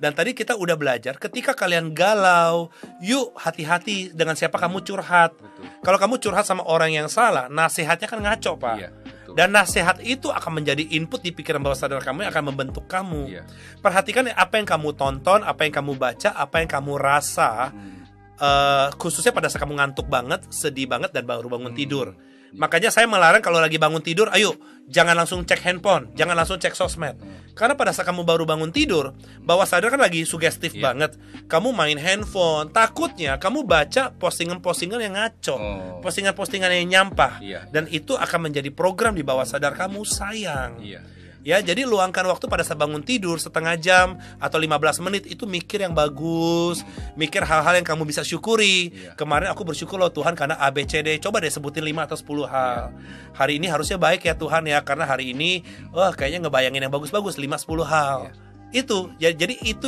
Dan tadi kita udah belajar, ketika kalian galau, yuk hati-hati dengan siapa kamu curhat. Kalau kamu curhat sama orang yang salah, nasihatnya kan ngaco, Pak. Iya, betul. Dan nasihat itu akan menjadi input di pikiran bawah sadar kamu yang akan membentuk kamu. Iya. Perhatikan apa yang kamu tonton, apa yang kamu baca, apa yang kamu rasa. Khususnya pada saat kamu ngantuk banget, sedih banget, dan baru bangun tidur. Makanya saya melarang kalau lagi bangun tidur, ayo jangan langsung cek handphone, jangan langsung cek sosmed. Karena pada saat kamu baru bangun tidur, bawah sadar kan lagi sugestif banget. Kamu main handphone, takutnya kamu baca postingan-postingan yang ngaco, postingan-postingan yang nyampah. Dan itu akan menjadi program di bawah sadar kamu, sayang. Ya, jadi luangkan waktu pada saat bangun tidur setengah jam atau 15 menit itu mikir yang bagus, mikir hal-hal yang kamu bisa syukuri. Kemarin aku bersyukur loh Tuhan karena ABCD, coba deh sebutin 5 atau 10 hal. Hari ini harusnya baik ya Tuhan ya, karena hari ini kayaknya ngebayangin yang bagus-bagus 5-10 hal. Itu ya, jadi itu